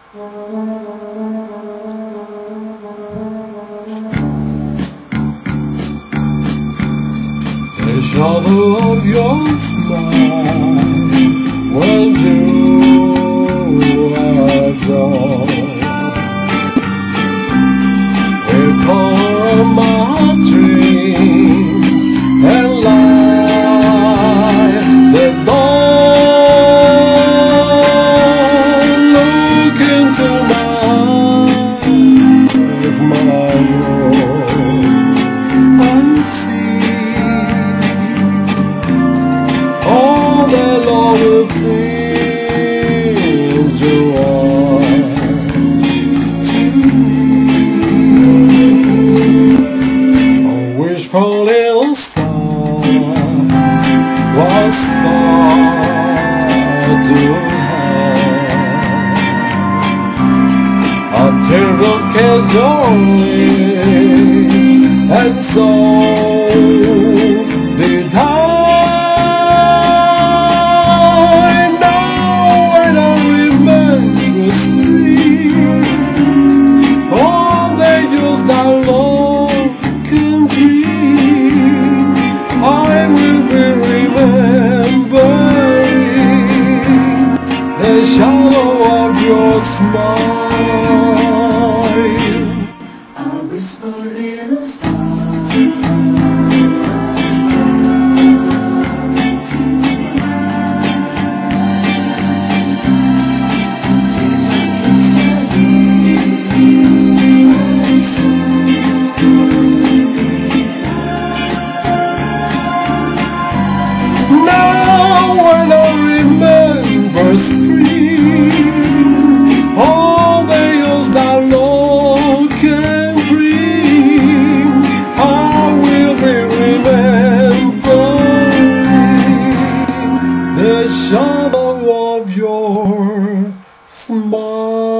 The shadow of your smile when you are gone. Recall my dreams and lie the dawn. Look into my eyes, my Lord, and see all the lovely things you are to me. A wishful little star was far too high. A teardrop kissed your lips, and so did I. The shadow of your smile. A whisper little star to now when I remember spring, all the years that love can bring, I will be remembering the shadow of your smile.